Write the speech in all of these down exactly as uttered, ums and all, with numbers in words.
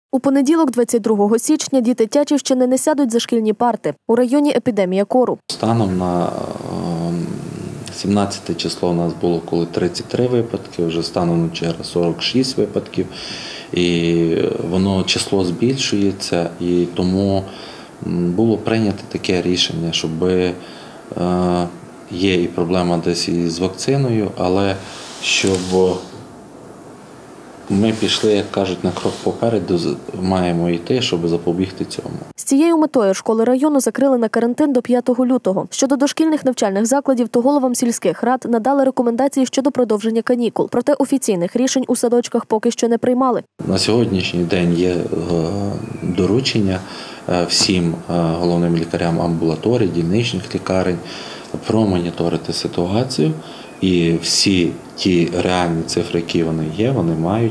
У понеділок, двадцять другого січня, діти Тячівщини не сядуть за шкільні парти. У районі епідемія кору. Станом на сімнадцяте число у нас було коли тридцять три випадки, вже станом на вчора сорок шість випадків. І воно число збільшується, і тому було прийнято таке рішення, щоб є і проблема десь із вакциною, але щоб ми пішли, як кажуть, на крок попереду, маємо йти, щоб запобігти цьому. З цією метою школи району закрили на карантин до п'ятого лютого. Щодо дошкільних навчальних закладів, то головам сільських рад надали рекомендації щодо продовження канікул. Проте офіційних рішень у садочках поки що не приймали. На сьогоднішній день є доручення всім головним лікарям амбулаторій, дільничних лікарень промоніторити ситуацію. І всі ті реальні цифри, які вони є, вони мають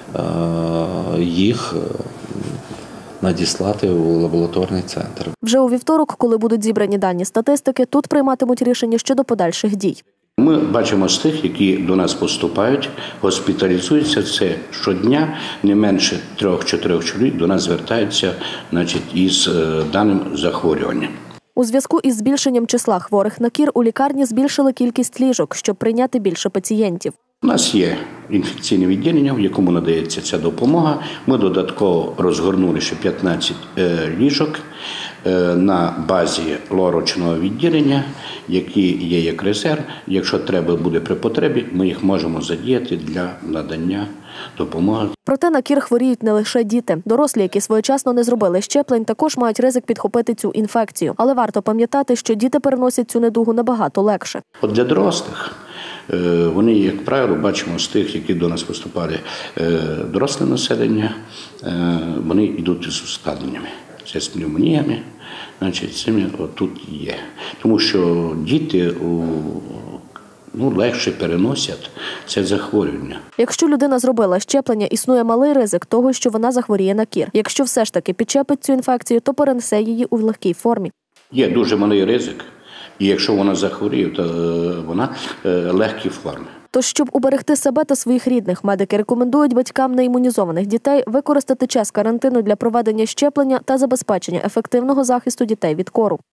їх надіслати у лабораторний центр. Вже у вівторок, коли будуть зібрані дані статистики, тут прийматимуть рішення щодо подальших дій. Ми бачимо з тих, які до нас поступають, госпіталізуються, це щодня не менше трьох-чотирьох чоловік до нас звертаються, значить, із даним захворюванням. У зв'язку із збільшенням числа хворих на кір у лікарні збільшили кількість ліжок, щоб прийняти більше пацієнтів. У нас є інфекційне відділення, в якому надається ця допомога. Ми додатково розгорнули ще п'ятнадцять ліжок на базі лорочного відділення, які є як резерв. Якщо треба буде при потребі, ми їх можемо задіяти для надання допомоги. Проте на кір хворіють не лише діти. Дорослі, які своєчасно не зробили щеплень, також мають ризик підхопити цю інфекцію. Але варто пам'ятати, що діти переносять цю недугу набагато легше. От для дорослих вони, як правило, бачимо з тих, які до нас поступали доросле населення, вони йдуть з ускладненнями. Це з пневмоніями, значить, цими отут є. Тому що діти ну, легше переносять це захворювання. Якщо людина зробила щеплення, існує малий ризик того, що вона захворіє на кір. Якщо все ж таки підчепить цю інфекцію, то перенесе її у легкій формі. Є дуже малий ризик, і якщо вона захворіє, то вона легкій формі. Тож, щоб уберегти себе та своїх рідних, медики рекомендують батькам неімунізованих дітей використати час карантину для проведення щеплення та забезпечення ефективного захисту дітей від кору.